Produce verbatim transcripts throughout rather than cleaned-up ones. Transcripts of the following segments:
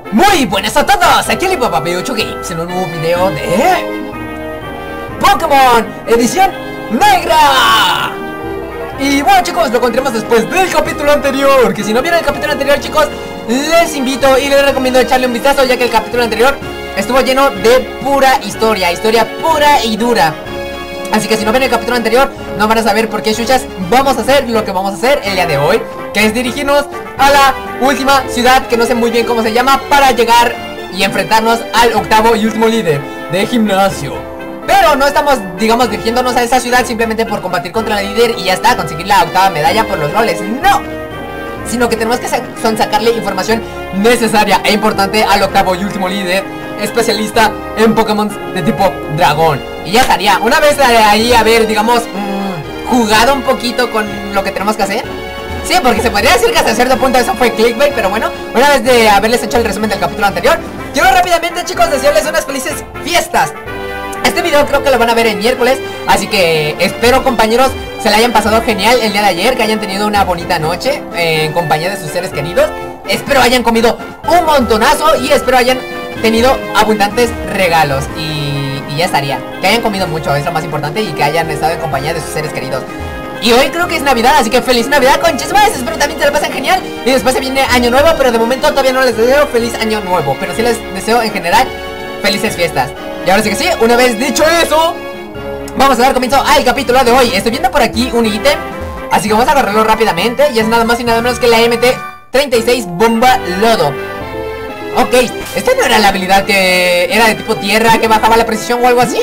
Muy buenas a todos, aquí Alibaba B ocho Games en un nuevo video de Pokémon Edición Negra. Y bueno chicos, lo encontramos después del capítulo anterior. Que si no vieron el capítulo anterior chicos, les invito y les recomiendo echarle un vistazo, ya que el capítulo anterior estuvo lleno de pura historia, historia pura y dura. Así que si no ven el capítulo anterior, no van a saber por qué chuchas vamos a hacer lo que vamos a hacer el día de hoy, que es dirigirnos a la última ciudad, que no sé muy bien cómo se llama, para llegar y enfrentarnos al octavo y último líder de gimnasio. Pero no estamos, digamos, dirigiéndonos a esa ciudad simplemente por combatir contra el líder y ya está, conseguir la octava medalla por los roles. No, sino que tenemos que sa son sacarle información necesaria e importante al octavo y último líder, especialista en Pokémon de tipo dragón. Y ya estaría, una vez ahí haber, digamos, mmm, jugado un poquito con lo que tenemos que hacer. Sí, porque se podría decir que hasta cierto punto eso fue clickbait, pero bueno, una vez de haberles hecho el resumen del capítulo anterior, quiero rápidamente chicos desearles unas felices fiestas. Este video creo que lo van a ver el miércoles, así que espero compañeros se la hayan pasado genial el día de ayer, que hayan tenido una bonita noche eh, en compañía de sus seres queridos. Espero hayan comido un montonazo y espero hayan tenido abundantes regalos y, y ya estaría. Que hayan comido mucho, es lo más importante, y que hayan estado en compañía de sus seres queridos. Y hoy creo que es Navidad, así que feliz Navidad conches más. Espero también se la pasen genial. Y después se viene Año Nuevo, pero de momento todavía no les deseo feliz Año Nuevo, pero sí les deseo en general felices fiestas. Y ahora sí que sí, una vez dicho eso, vamos a dar comienzo al capítulo de hoy. Estoy viendo por aquí un ítem, así que vamos a agarrarlo rápidamente. Y es nada más y nada menos que la M T treinta y seis Bomba Lodo. Ok, esta no era la habilidad que era de tipo tierra, que bajaba la precisión o algo así.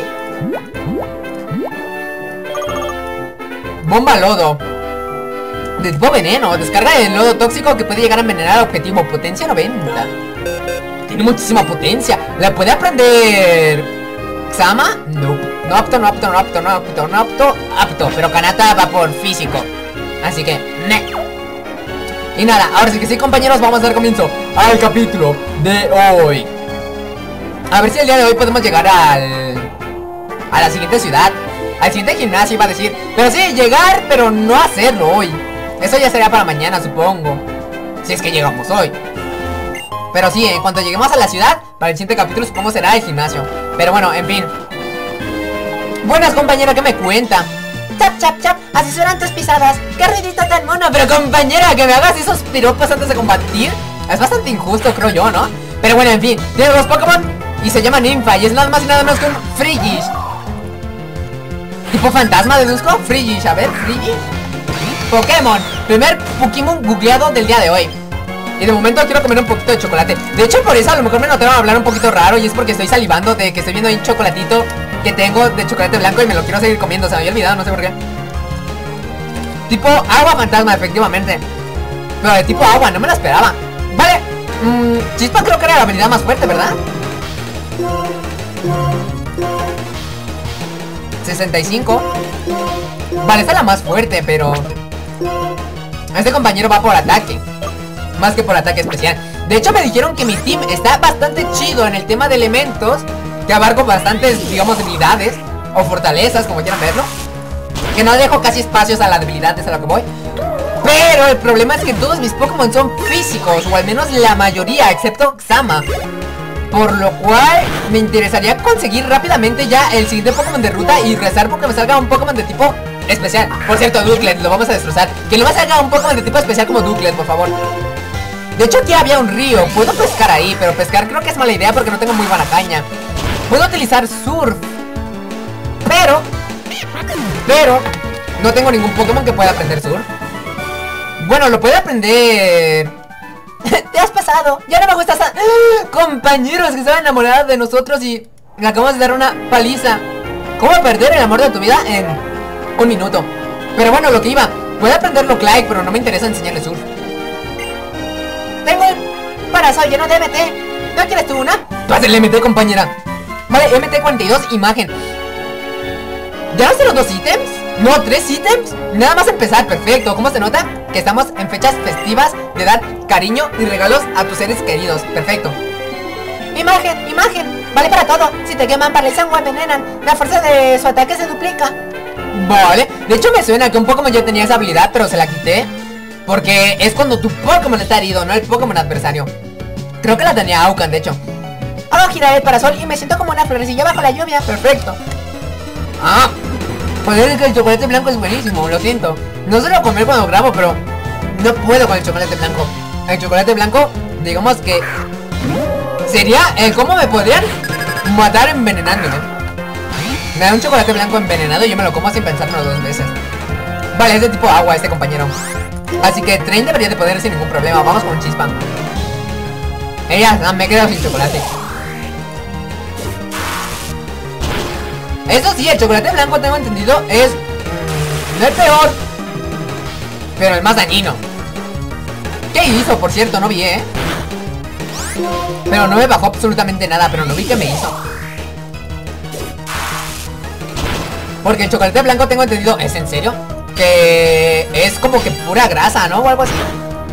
Bomba Lodo de tipo veneno, descarga de lodo tóxico que puede llegar a envenenar al objetivo. Potencia noventa. Tiene muchísima potencia. ¿La puede aprender Xama? No. No apto, no apto, no apto, no apto, no apto, apto. Pero Kanata va por físico, así que ne. Y nada, ahora sí que sí compañeros, vamos a dar comienzo al capítulo de hoy. A ver si el día de hoy podemos llegar al a la siguiente ciudad, al siguiente gimnasio iba a decir. Pero sí, llegar, pero no hacerlo hoy. Eso ya sería para mañana, supongo, si es que llegamos hoy. Pero sí, en cuanto lleguemos a la ciudad, para el siguiente capítulo supongo será el gimnasio. Pero bueno, en fin. Buenas compañera, ¿qué me cuenta? Chap, chap, chap, así suenan tus pisadas. ¡Qué ruidito tan mono! Pero compañera, que me hagas esos piropos antes de combatir es bastante injusto, creo yo, ¿no? Pero bueno, en fin, tiene dos Pokémon y se llama Ninfa, y es nada más y nada menos que un Frigish. Tipo fantasma, deduzco. Frigish, a ver, Frigish Pokémon, primer Pokémon googleado del día de hoy. Y de momento quiero comer un poquito de chocolate. De hecho por eso a lo mejor me notaron hablar un poquito raro, y es porque estoy salivando de que estoy viendo ahí un chocolatito que tengo de chocolate blanco y me lo quiero seguir comiendo. Se me había olvidado, no sé por qué. Tipo agua fantasma, efectivamente. Pero de tipo agua, no me lo esperaba. Vale, mmm, Chispa creo que era la habilidad más fuerte, ¿verdad? sesenta y cinco. Vale, esta es la más fuerte, pero este compañero va por ataque más que por ataque especial. De hecho me dijeron que mi team está bastante chido en el tema de elementos, que abarco bastantes, digamos, debilidades o fortalezas, como quieran verlo, que no dejo casi espacios a las debilidades, a lo que voy. Pero el problema es que todos mis Pokémon son físicos, o al menos la mayoría, excepto Xama. Por lo cual me interesaría conseguir rápidamente ya el siguiente Pokémon de ruta y rezar porque me salga un Pokémon de tipo especial. Por cierto, Duclet, lo vamos a destrozar. Que no me salga un Pokémon de tipo especial como Duclet, por favor. De hecho aquí había un río, puedo pescar ahí, pero pescar creo que es mala idea porque no tengo muy buena caña. Puedo utilizar surf, Pero Pero no tengo ningún Pokémon que pueda aprender surf. Bueno, lo puede aprender. Te has pasado, ya no me gusta esa... Compañeros que estaban enamorados de nosotros y le acabamos de dar una paliza. ¿Cómo perder el amor de tu vida en un minuto? Pero bueno, lo que iba, puede aprenderlo Clyde, pero no me interesa enseñarle surf. Tengo el parasol lleno de M T. ¿No quieres tú una? Pásale M T, compañera. Vale, M T cuarenta y dos, imagen. ¿Ya no son los dos ítems? No, tres ítems. Nada más empezar, perfecto. ¿Cómo se nota? Que estamos en fechas festivas de dar cariño y regalos a tus seres queridos. Perfecto. Imagen, imagen. Vale para todo. Si te queman, paralizan o envenenan, la fuerza de su ataque se duplica. Vale, de hecho me suena que un Pokémon ya tenía esa habilidad, pero se la quité porque es cuando tu Pokémon está herido, no el Pokémon adversario. Creo que la tenía Aucan, de hecho. Hago girar el parasol y me siento como una florecilla bajo la lluvia. Perfecto. Ah, pues es que el chocolate blanco es buenísimo, lo siento. No suelo comer cuando grabo, pero no puedo con el chocolate blanco. El chocolate blanco, digamos que sería el cómo me podrían matar envenenándome. Me da un chocolate blanco envenenado y yo me lo como sin pensármelo dos veces. Vale, es de tipo agua este compañero. Así que Train debería de poder sin ningún problema. Vamos con Chispa. Ella, ah, me he quedado sin chocolate. Eso sí, el chocolate blanco, tengo entendido, es mmm, no el peor, pero el más dañino. ¿Qué hizo? Por cierto, no vi, ¿eh? Pero no me bajó absolutamente nada, pero no vi qué me hizo. Porque el chocolate blanco, tengo entendido, ¿es en serio? Que es como que pura grasa, ¿no? O algo así.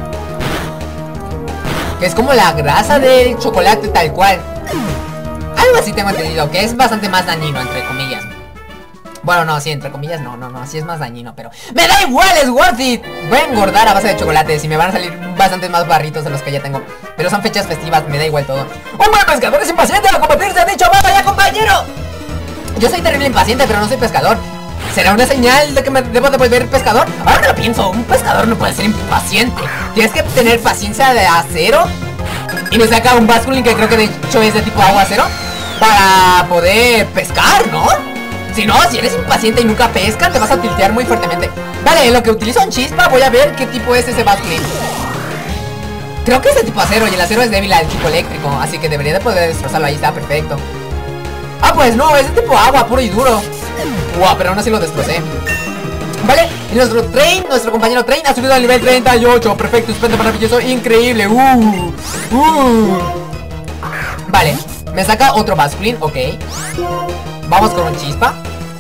Que es como la grasa del chocolate tal cual. Algo así tengo entendido, que es bastante más dañino, entre comillas. Bueno, no, sí, entre comillas, no, no, no, sí es más dañino, pero ¡me da igual, es worth it! Voy a engordar a base de chocolates y me van a salir bastantes más barritos de los que ya tengo. Pero son fechas festivas, me da igual todo. ¡Un buen pescador es impaciente a combatir! ¡Se ha dicho! ¡Vamos ya, compañero! Yo soy terrible impaciente, pero no soy pescador. ¿Será una señal de que me debo de volver pescador? Ahora que lo pienso, un pescador no puede ser impaciente. Tienes que tener paciencia de acero. Y me saca un Basculin que creo que de hecho es de tipo agua acero para poder pescar, ¿no? Si no, si eres impaciente y nunca pescas, te vas a tiltear muy fuertemente. Vale, en lo que utilizo un Chispa voy a ver qué tipo es ese Basculin. Creo que es de tipo acero y el acero es débil al tipo eléctrico, así que debería de poder destrozarlo. Ahí está, perfecto. Ah, pues no, es de tipo agua, puro y duro. Guau, pero aún así lo destrocé. Vale, y nuestro Train, nuestro compañero Train ha subido al nivel treinta y ocho. Perfecto, estupendo, maravilloso, increíble. Uh, uh. Vale, me saca otro Basculin, ok. Vamos con un Chispa.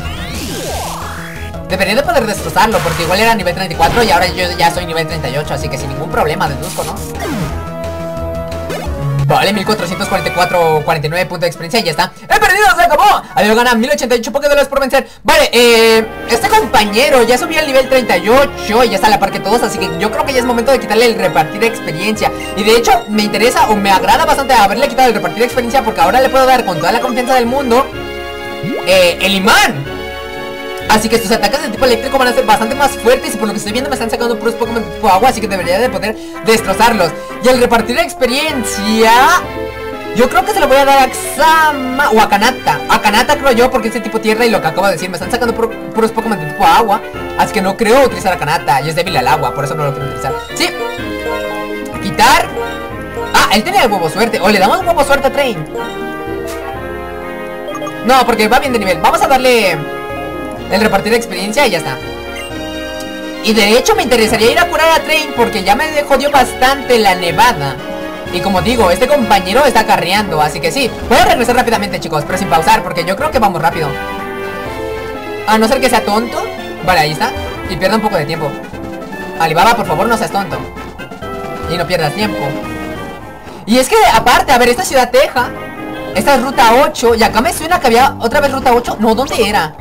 Debería de poder destrozarlo, porque igual era nivel treinta y cuatro y ahora yo ya soy nivel treinta y ocho, así que sin ningún problema, deduzco, ¿no? Vale, mil cuatrocientos cuarenta y cuatro, cuarenta y nueve puntos de experiencia y ya está. ¡He perdido! ¡Se acabó! Había ganado mil ochenta y ocho Pokédólares por vencer. Vale, eh... este compañero ya subió al nivel treinta y ocho y ya está a la par que todos, así que yo creo que ya es momento de quitarle el repartir experiencia. Y de hecho, me interesa o me agrada bastante haberle quitado el repartir experiencia, porque ahora le puedo dar con toda la confianza del mundo eh, el imán. Así que sus ataques de tipo eléctrico van a ser bastante más fuertes y por lo que estoy viendo me están sacando puros Pokémon de tipo agua, así que debería de poder destrozarlos. Y el repartir experiencia, yo creo que se lo voy a dar a Xama o a Kanata. A Kanata creo yo, porque es de tipo tierra y lo que acabo de decir, me están sacando pur puros Pokémon de tipo agua, así que no creo utilizar a Kanata y es débil al agua, por eso no lo quiero utilizar. Sí. Quitar. Ah, él tiene el huevo suerte, o le damos huevo suerte a Train. No, porque va bien de nivel. Vamos a darle el repartir de experiencia y ya está. Y de hecho me interesaría ir a curar a Train, porque ya me jodió bastante la nevada. Y como digo, este compañero está carreando, así que sí, puedo regresar rápidamente, chicos, pero sin pausar, porque yo creo que vamos rápido. A no ser que sea tonto. Vale, ahí está. Y pierda un poco de tiempo. Alibaba, por favor, no seas tonto y no pierdas tiempo. Y es que, aparte, a ver, esta ciudad teja, esta es ruta ocho. Y acá me suena que había otra vez ruta ocho. No, ¿dónde era?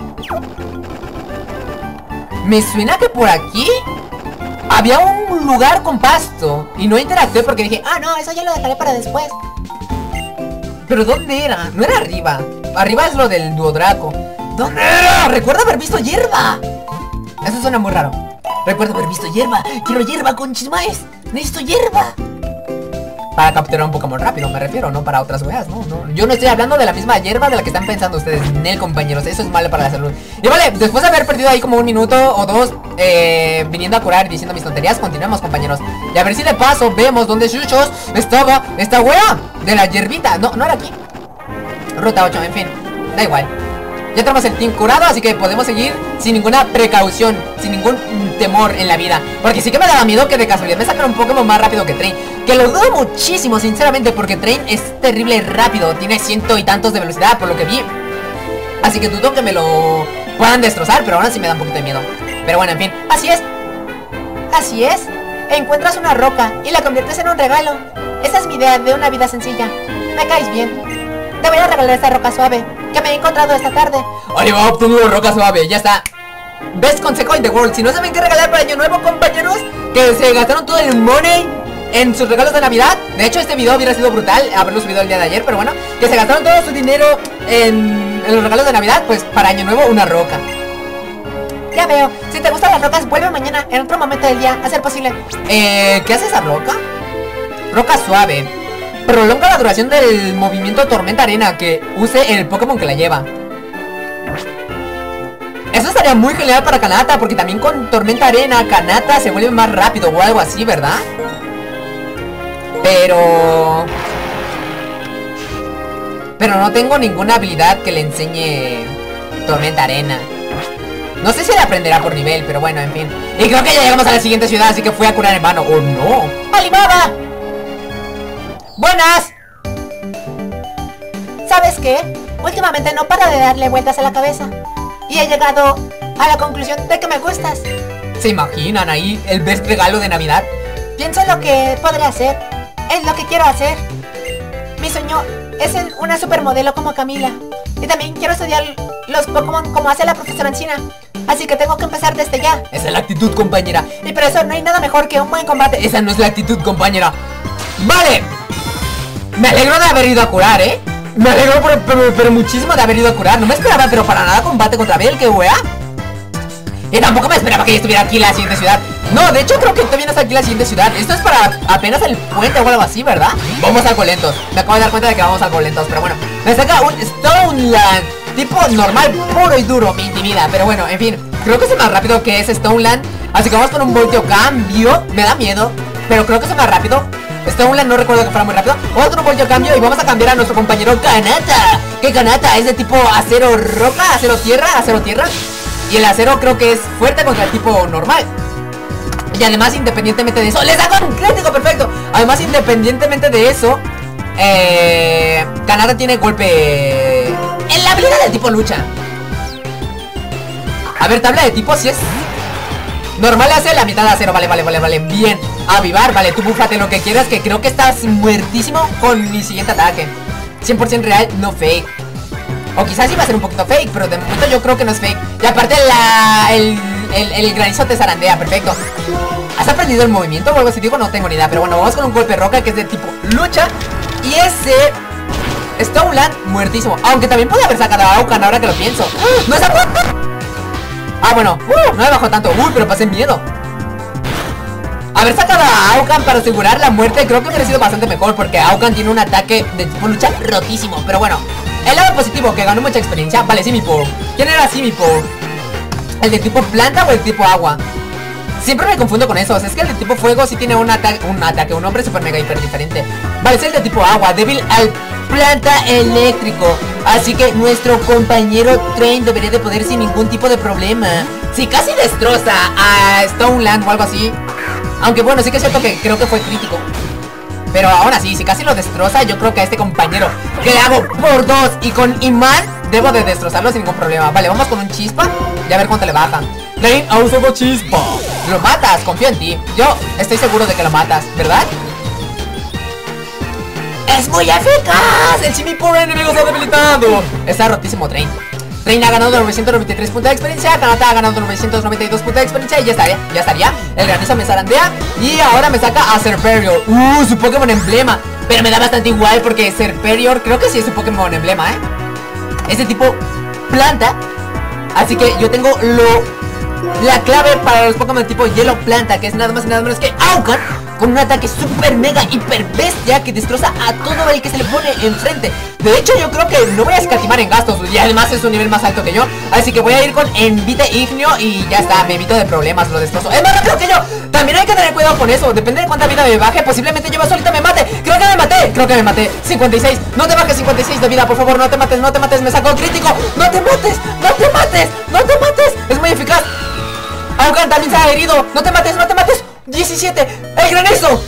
Me suena que por aquí había un lugar con pasto y no interactué porque dije, ah, no, eso ya lo dejaré para después. Pero ¿dónde era? No era arriba. Arriba es lo del Duodraco. ¿Dónde era? Recuerdo haber visto hierba. Eso suena muy raro. Recuerdo haber visto hierba. Quiero hierba con chismaes. Necesito hierba. Para capturar un Pokémon rápido, me refiero, no para otras weas, no, no. Yo no estoy hablando de la misma hierba de la que están pensando ustedes, Nel, compañeros. Eso es malo para la salud. Y vale, después de haber perdido ahí como un minuto o dos eh, viniendo a curar y diciendo mis tonterías, continuemos, compañeros. Y a ver si de paso vemos dónde Chuchos estaba esta wea de la hierbita. No, no era aquí. Ruta ocho, en fin, da igual. Ya tenemos el team curado, así que podemos seguir sin ninguna precaución, sin ningún temor en la vida. Porque sí que me daba miedo que de casualidad me sacara un Pokémon más rápido que Train. Que lo dudo muchísimo, sinceramente, porque Train es terrible rápido. Tiene ciento y tantos de velocidad, por lo que vi. Así que dudo que me lo puedan destrozar, pero ahora sí me da un poquito de miedo. Pero bueno, en fin, así es. Así es. Encuentras una roca y la conviertes en un regalo. Esa es mi idea de una vida sencilla. Me caes bien. Te voy a regalar esta roca suave que me he encontrado esta tarde. Oye, va a obtener una roca suave, ya está. Best consejo in the world. Si no saben qué regalar para año nuevo, compañeros, que se gastaron todo el money en sus regalos de Navidad. De hecho, este video hubiera sido brutal haberlo subido el día de ayer, pero bueno, que se gastaron todo su dinero en, en los regalos de Navidad, pues para Año Nuevo una roca. Ya veo, si te gustan las rocas, vuelve mañana, en otro momento del día, a ser posible. Eh, ¿qué hace esa roca? Roca suave. Prolonga la duración del movimiento Tormenta Arena que use el Pokémon que la lleva. Eso estaría muy genial para Kanata, porque también con Tormenta Arena Kanata se vuelve más rápido o algo así, ¿verdad? Pero... Pero no tengo ninguna habilidad que le enseñe Tormenta Arena. No sé si la aprenderá por nivel, pero bueno, en fin. Y creo que ya llegamos a la siguiente ciudad, así que fui a curar en vano. ¡Oh, no! ¡Alibaba! ¡Buenas! ¿Sabes qué? Últimamente no paro de darle vueltas a la cabeza. Y he llegado a la conclusión de que me gustas. ¿Se imaginan ahí el best regalo de Navidad? Pienso en lo que podré hacer. Es lo que quiero hacer. Mi sueño es en una supermodelo como Camila. Y también quiero estudiar los Pokémon como hace la profesora Encina. Así que tengo que empezar desde ya. Esa es la actitud, compañera. Y por eso no hay nada mejor que un buen combate. Esa no es la actitud, compañera. ¡Vale! Me alegro de haber ido a curar, ¿eh? Me alegro pero, pero, pero muchísimo de haber ido a curar. No me esperaba, pero para nada combate contra Bell, que wea. Y tampoco me esperaba que ella estuviera aquí en la siguiente ciudad. No, de hecho creo que todavía no está aquí en la siguiente ciudad. Esto es para apenas el puente o algo así, ¿verdad? Vamos a Colentos. Me acabo de dar cuenta de que vamos a Colentos, pero bueno. Me saca un Stoneland tipo normal, puro y duro. Me intimida, pero bueno, en fin. Creo que es más rápido que es Stoneland. Así que vamos con un volteo cambio. Me da miedo, pero creo que es más rápido. Stoneland no recuerdo que fuera muy rápido. Vamos con un volteo cambio y vamos a cambiar a nuestro compañero Kanata. Que Kanata es de tipo acero roca, acero tierra, acero tierra. Y el acero creo que es fuerte contra el tipo normal. Y además, independientemente de eso, ¡le saco un crítico! ¡Perfecto! Además, independientemente de eso, eh, Kanata tiene golpe en la habilidad del tipo lucha. A ver, tabla de tipo, si es normal, hace la mitad de acero. Vale, vale, vale, vale. Bien. Avivar, vale, tú búfate lo que quieras, que creo que estás muertísimo con mi siguiente ataque. cien por ciento real, no fake. O quizás iba a ser un poquito fake, pero de momento yo creo que no es fake. Y aparte la, el, el, el granizo te zarandea, perfecto. ¿Has aprendido el movimiento o algo así? Digo, no tengo ni idea. Pero bueno, vamos con un golpe roca que es de tipo lucha. Y ese Stoneland, muertísimo. Aunque también puede haber sacado a Aucan ahora que lo pienso. ¡No es Aucan! Ah, bueno, uh, no me bajó tanto. Uy, pero pasé miedo. Haber sacado a Aucan para asegurar la muerte creo que hubiera sido bastante mejor, porque Aucan tiene un ataque de tipo lucha rotísimo. Pero bueno, el lado positivo, que ganó mucha experiencia. Vale, Simipour. ¿Quién era Simipour? ¿El de tipo planta o el tipo agua? Siempre me confundo con esos. Es que el de tipo fuego sí tiene un ataque, un ataque, un nombre super mega hiper diferente. Vale, es el de tipo agua, débil al planta eléctrico. Así que nuestro compañero Train debería de poder sin ningún tipo de problema. Si casi destroza a Stoneland o algo así. Aunque bueno, sí que es cierto que creo que fue crítico. Pero aún así, si casi lo destroza, yo creo que a este compañero que le hago por dos y con imán debo de destrozarlo sin ningún problema. Vale, vamos con un chispa y a ver cuánto le baja. Train ha usado chispa. Lo matas, confío en ti. Yo estoy seguro de que lo matas, ¿verdad? ¡Es muy eficaz! El Simipour enemigo se ha debilitado. Está rotísimo, Train. Train ha ganado novecientos noventa y tres puntos de experiencia. Kanata ha ganado novecientos noventa y dos puntos de experiencia. Y ya estaría, ya estaría. El granizo me zarandea. Y ahora me saca a Serperior. Uh, su Pokémon emblema. Pero me da bastante igual porque Serperior creo que sí es su Pokémon emblema, ¿eh? Es de tipo planta. Así que yo tengo lo... la clave para los Pokémon tipo hielo planta, que es nada más y nada menos que Aucan, con un ataque super mega hiper bestia que destroza a todo el que se le pone enfrente. De hecho yo creo que no voy a escatimar en gastos, y además es un nivel más alto que yo. Así que voy a ir con Envite Ignio y ya está, me evito de problemas, lo destrozo. Es más rápido que yo, también hay que tener cuidado con eso. Depende de cuánta vida me baje, posiblemente yo solita me mate. Creo que me maté, creo que me maté. cincuenta y seis, no te bajes, cincuenta y seis de vida, por favor, no te mates, no te mates. Me sacó crítico, no te mates, no te mates, no te mates. Es muy eficaz. Aucan también se ha herido. No te mates, no te mates. diecisiete. ¡El granizo!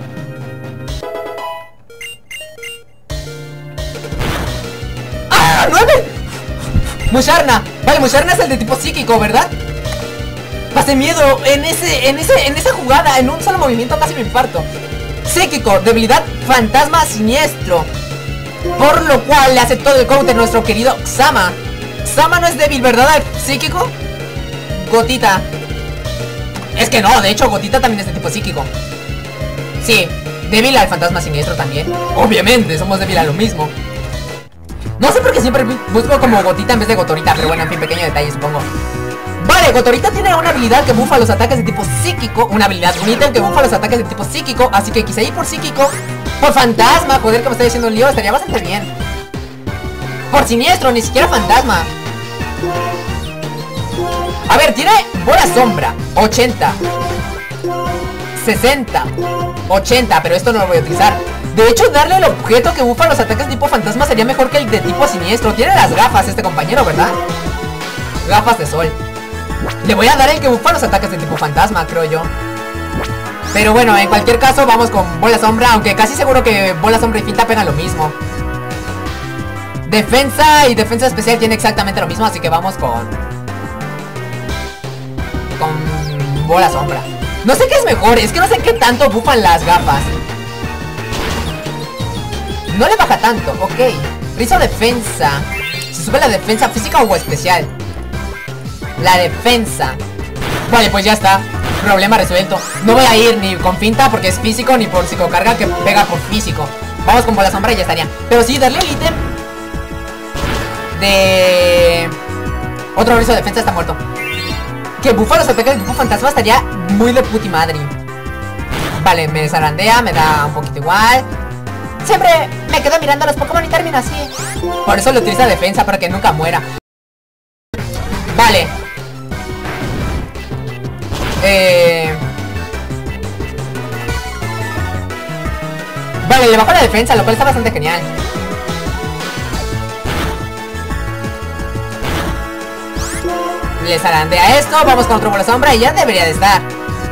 ¡Ah! ¡nueve! Musharna. Vale, Musharna es el de tipo psíquico, ¿verdad? Pasé miedo en ese, en ese, en esa jugada. En un solo movimiento casi me infarto. Psíquico, debilidad, fantasma siniestro. Por lo cual le hace todo el counter nuestro querido Xama. Xama no es débil, ¿verdad? Psíquico. Gotita. Es que no, de hecho Gotita también es de tipo psíquico. Sí, débil al fantasma siniestro también. Obviamente, somos débil a lo mismo. No sé por qué siempre busco como Gotita en vez de Gotorita, pero bueno, en fin, pequeño detalle, supongo. Vale, Gotorita tiene una habilidad que bufa los ataques de tipo psíquico. Una habilidad, un ítem que bufa los ataques de tipo psíquico. Así que quise ir por psíquico. Por fantasma, joder, que me estoy diciendo un lío, estaría bastante bien. Por siniestro, ni siquiera fantasma. A ver, tiene bola sombra, ochenta, sesenta, ochenta, pero esto no lo voy a utilizar. De hecho, darle el objeto que bufa los ataques tipo fantasma sería mejor que el de tipo siniestro. Tiene las gafas este compañero, ¿verdad? Gafas de sol. Le voy a dar el que bufa los ataques de tipo fantasma, creo yo. Pero bueno, en cualquier caso vamos con bola sombra, aunque casi seguro que bola sombra y finta pegan lo mismo. Defensa y defensa especial tiene exactamente lo mismo, así que vamos con... Con bola sombra. No sé qué es mejor, es que no sé qué tanto bufan las gafas. No le baja tanto, ok. Rizo defensa. ¿Se sube la defensa física o especial? La defensa. Vale, pues ya está. Problema resuelto. No voy a ir ni con finta porque es físico, ni por psicocarga que pega por físico. Vamos con bola sombra y ya estaría. Pero sí, darle el ítem de... Otro rizo de defensa está muerto. Que bufa los ataques de tipo fantasma estaría muy de puti madre. Vale, me zarandea, me da un poquito igual. Siempre me quedo mirando a los Pokémon y termino así. Por eso le utiliza defensa, para que nunca muera. Vale. Eh... Vale, le bajo la defensa, lo cual está bastante genial. Le zarandea esto, vamos con otro bola sombra y ya debería de estar.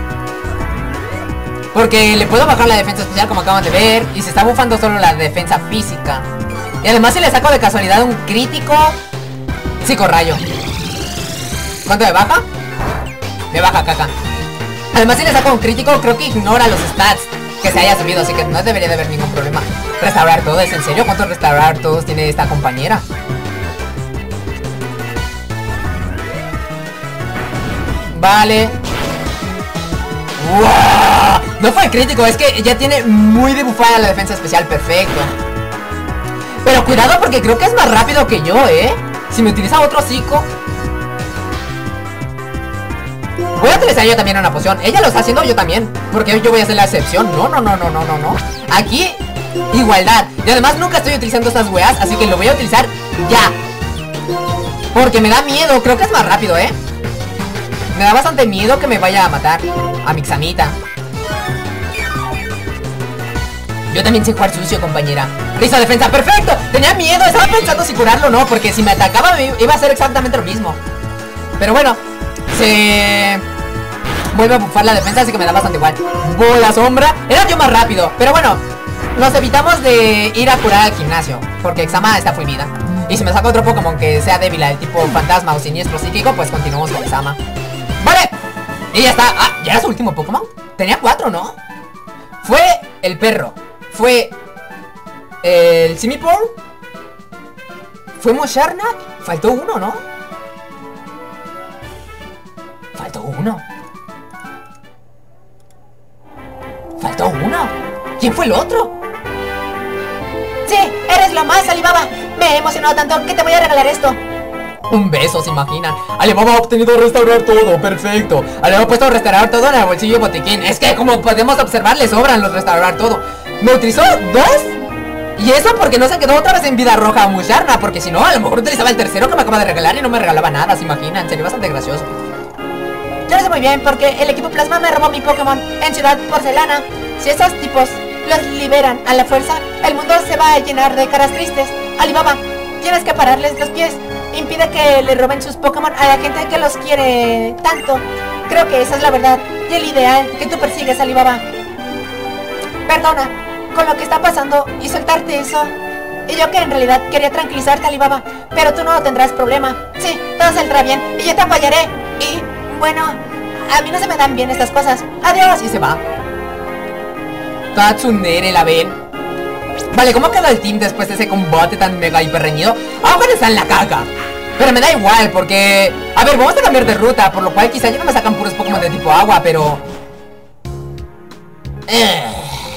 Porque le puedo bajar la defensa especial como acaban de ver. Y se está bufando solo la defensa física. Y además si le saco de casualidad un crítico, psicorrayo. ¿Cuánto me baja? Me baja caca. Además si le saco un crítico, creo que ignora los stats que se haya subido, así que no debería de haber ningún problema. Restaurar todo, ¿es en serio? ¿Cuántos restaurar todos tiene esta compañera? Vale. ¡Wow! No fue crítico, es que ya tiene muy debufada la defensa especial, perfecto. Pero cuidado porque creo que es más rápido que yo, ¿eh? Si me utiliza otro psico. Voy a utilizar yo también una poción. Ella lo está haciendo, yo también. Porque yo voy a hacer la excepción. No, no, no, no, no, no, no. Aquí, igualdad. Y además nunca estoy utilizando estas weas, así que lo voy a utilizar ya. Porque me da miedo, creo que es más rápido, ¿eh? Me da bastante miedo que me vaya a matar a mi Xamita. Yo también sé jugar sucio, compañera. Rizo defensa, perfecto. Tenía miedo, estaba pensando si curarlo o no, porque si me atacaba me iba a hacer exactamente lo mismo. Pero bueno, se vuelve a bufar la defensa, así que me da bastante igual. Bola sombra, era yo más rápido. Pero bueno, nos evitamos de ir a curar al gimnasio, porque Xama está prohibida. Y si me saco otro Pokémon que sea débil al tipo fantasma o siniestro psíquico, pues continuamos con Xama. Vale, y ya está. Ah, ¿ya era su último Pokémon? Tenía cuatro, ¿no? Fue el perro. Fue el Simipour. Fue Musharnak. Faltó uno, ¿no? Faltó uno. Faltó uno. ¿Quién fue el otro? Sí, eres lo más, Alibaba. Me he emocionado tanto que te voy a regalar esto. Un beso, ¿se imaginan? Alibaba ha obtenido restaurar todo, perfecto. Alibaba ha puesto restaurar todo en el bolsillo de botiquín. Es que como podemos observar, le sobran los restaurar todo. ¿Me utilizó dos? Y eso porque no se quedó otra vez en vida roja a Musharna. Porque si no, a lo mejor utilizaba el tercero que me acaba de regalar y no me regalaba nada, ¿se imaginan? Sería bastante gracioso. Yo lo sé muy bien porque el equipo Plasma me robó mi Pokémon en Ciudad Porcelana. Si esos tipos los liberan a la fuerza, el mundo se va a llenar de caras tristes. Alibaba, tienes que pararles los pies. Impide que le roben sus Pokémon a la gente que los quiere tanto. Creo que esa es la verdad y el ideal que tú persigues, Alibaba. Perdona con lo que está pasando y soltarte eso. Y yo que en realidad quería tranquilizarte, Alibaba, pero tú no tendrás problema. Sí, todo saldrá bien y yo te apoyaré. Y bueno, a mí no se me dan bien estas cosas. Adiós. Y se va. Tatsundere, la ven. Vale, ¿cómo quedó el team después de ese combate tan mega hiper reñido? Aún está en la caca. Pero me da igual porque... A ver, vamos a cambiar de ruta, por lo cual quizá ya no me sacan puros Pokémon de tipo agua, pero... Eh...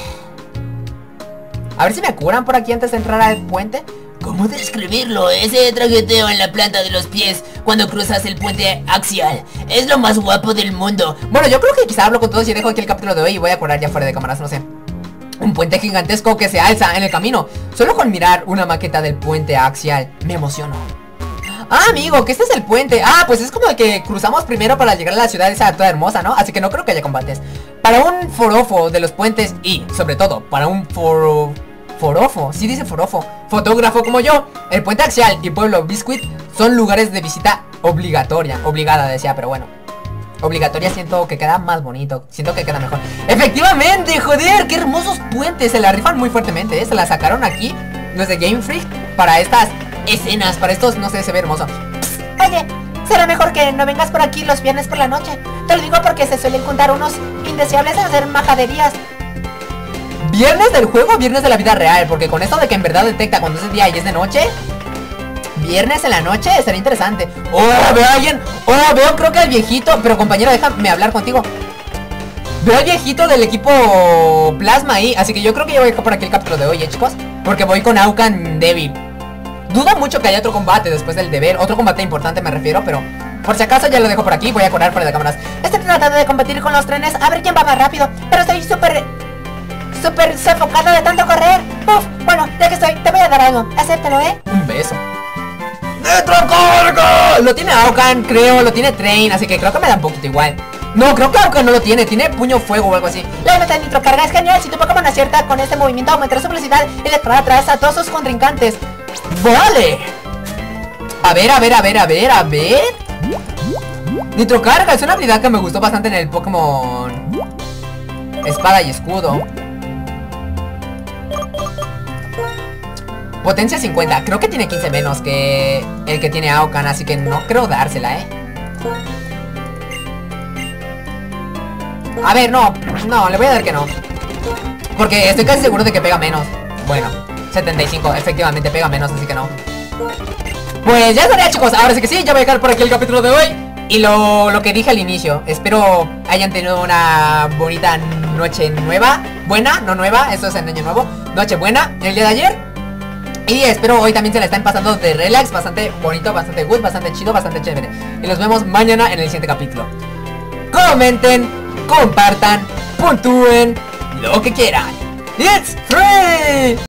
A ver si me curan por aquí antes de entrar al puente. ¿Cómo describirlo? Ese traqueteo en la planta de los pies cuando cruzas el puente axial es lo más guapo del mundo. Bueno, yo creo que quizá hablo con todos y dejo aquí el capítulo de hoy y voy a curar ya fuera de cámaras, no sé. Un puente gigantesco que se alza en el camino. Solo con mirar una maqueta del puente axial me emociono. Ah, amigo, que este es el puente. Ah, pues es como el que cruzamos primero para llegar a la ciudad esa toda hermosa, ¿no? Así que no creo que haya combates. Para un forofo de los puentes y, sobre todo, para un foro... forofo, sí dice forofo, fotógrafo como yo, el puente axial y Pueblo Biscuit son lugares de visita obligatoria. Obligada decía, pero bueno, obligatoria siento que queda más bonito. Siento que queda mejor. Efectivamente, joder, qué hermosos puentes. Se la rifan muy fuertemente, ¿eh? Se la sacaron aquí los de Game Freak para estas escenas, para estos, no sé, se ve hermoso. Oye, será mejor que no vengas por aquí los viernes por la noche. Te lo digo porque se suelen juntar unos indeseables a hacer majaderías. Viernes del juego, viernes de la vida real, porque con esto de que en verdad detecta cuando es de día y es de noche. Viernes en la noche, estaría interesante. Oh, veo a alguien. Oh, veo creo que al viejito. Pero compañero, déjame hablar contigo. Veo al viejito del equipo Plasma ahí. Así que yo creo que yo voy a dejar por aquí el capítulo de hoy, ¿eh, chicos? Porque voy con Aucan débil. Dudo mucho que haya otro combate después del deber. Otro combate importante me refiero, pero por si acaso ya lo dejo por aquí. Voy a curar fuera de cámaras. Estoy tratando de competir con los trenes, a ver quién va más rápido. Pero estoy súper... súper sofocado de tanto correr. Uf, bueno, ya que estoy, te voy a dar algo. Acéptalo, ¿eh? Un beso. ¡Nitrocarga! Lo tiene Aucan, creo, lo tiene Train, así que creo que me da un poquito igual. No, creo que Aucan no lo tiene, tiene puño fuego o algo así. La meta de nitrocarga es genial. Si tu Pokémon acierta con este movimiento, aumentará su velocidad y le traerá atrás a todos sus contrincantes. ¡Vale! A ver, a ver, a ver, a ver, a ver. Nitrocarga es una habilidad que me gustó bastante en el Pokémon Espada y Escudo. Potencia cincuenta, creo que tiene quince menos que el que tiene Aucan, así que no creo dársela, ¿eh? A ver, no, no, le voy a dar que no. Porque estoy casi seguro de que pega menos. Bueno, setenta y cinco, efectivamente pega menos, así que no. Pues ya estaría, chicos, ahora sí que sí, ya voy a dejar por aquí el capítulo de hoy. Y lo, lo que dije al inicio, espero hayan tenido una bonita noche nueva. Buena, no nueva, eso es en año nuevo. Noche buena, el día de ayer. Y espero hoy también se la estén pasando de relax, bastante bonito, bastante good, bastante chido, bastante chévere. Y nos vemos mañana en el siguiente capítulo. Comenten, compartan, puntúen, lo que quieran. ¡It's free!